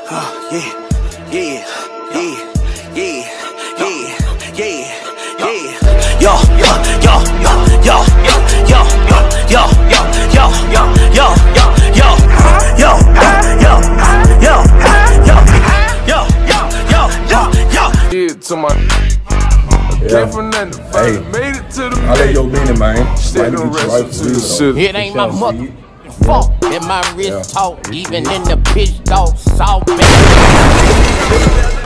To my from nothing, hey, made it to the I let your lean in, man. It ain't my mother fault that my wrist talk, even in the pitch dog saw.